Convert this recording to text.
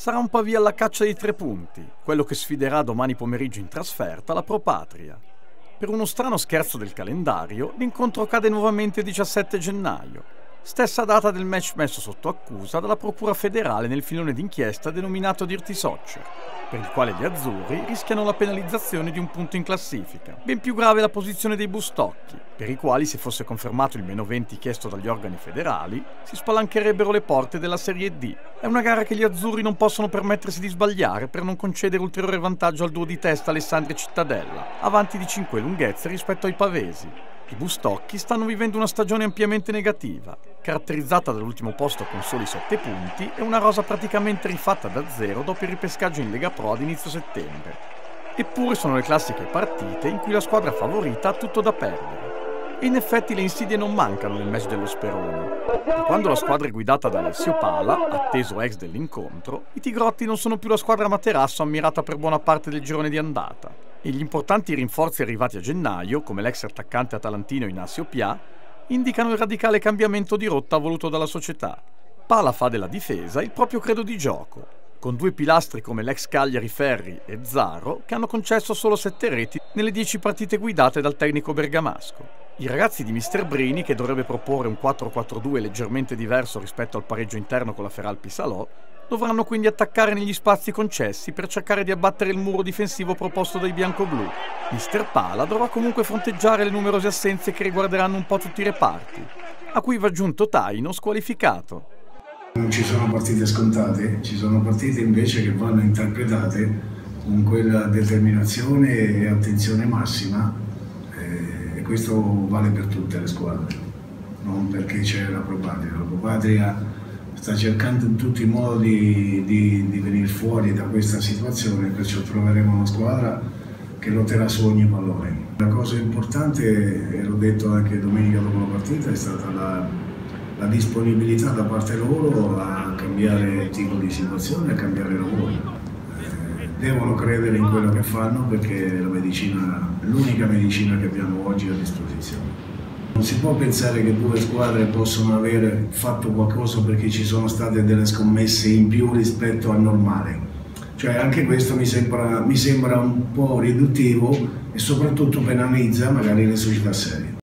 sarà un Pavia alla caccia dei 3 punti, quello che sfiderà domani pomeriggio in trasferta la Pro Patria. Per uno strano scherzo del calendario, l'incontro cade nuovamente il 17 gennaio, stessa data del match messo sotto accusa dalla Procura federale nel filone d'inchiesta denominato Dirty Soccer, per il quale gli azzurri rischiano la penalizzazione di un punto in classifica. Ben più grave la posizione dei Bustocchi, per i quali, se fosse confermato il meno 20 chiesto dagli organi federali, si spalancherebbero le porte della Serie D. È una gara che gli azzurri non possono permettersi di sbagliare per non concedere ulteriore vantaggio al duo di testa Alessandria e Cittadella, avanti di 5 lunghezze rispetto ai pavesi. I Bustocchi stanno vivendo una stagione ampiamente negativa, caratterizzata dall'ultimo posto con soli 7 punti e una rosa praticamente rifatta da zero dopo il ripescaggio in Lega Pro ad inizio settembre. Eppure sono le classiche partite in cui la squadra favorita ha tutto da perdere. E in effetti le insidie non mancano nel match dello Sperone. Da quando la squadra è guidata da Alessio Pala, atteso ex dell'incontro, i Tigrotti non sono più la squadra materasso ammirata per buona parte del girone di andata. E gli importanti rinforzi arrivati a gennaio, come l'ex attaccante atalantino Inacio Pià, indicano il radicale cambiamento di rotta voluto dalla società. Pala fa della difesa il proprio credo di gioco, con 2 pilastri come l'ex Cagliari Ferri e Zaro che hanno concesso solo 7 reti nelle 10 partite guidate dal tecnico bergamasco. I ragazzi di Mister Brini, che dovrebbe proporre un 4-4-2 leggermente diverso rispetto al pareggio interno con la Feralpi Salò, dovranno quindi attaccare negli spazi concessi per cercare di abbattere il muro difensivo proposto dai biancoblù. Mister Pala dovrà comunque fronteggiare le numerose assenze che riguarderanno un po' tutti i reparti, a cui va aggiunto Taino squalificato. Non ci sono partite scontate, ci sono partite invece che vanno interpretate con quella determinazione e attenzione massima, e questo vale per tutte le squadre, non perché c'è la Pro Patria. La Pro Patria sta cercando in tutti i modi di venire fuori da questa situazione, perciò troveremo una squadra che lotterà su ogni pallone. La cosa importante, e l'ho detto anche domenica dopo la partita, è stata la disponibilità da parte loro a cambiare tipo di situazione, a cambiare lavoro. Devono credere in quello che fanno, perché è l'unica medicina che abbiamo oggi a disposizione. Non si può pensare che 2 squadre possono aver fatto qualcosa perché ci sono state delle scommesse in più rispetto al normale. Cioè anche questo mi sembra un po' riduttivo e soprattutto penalizza magari le società serie.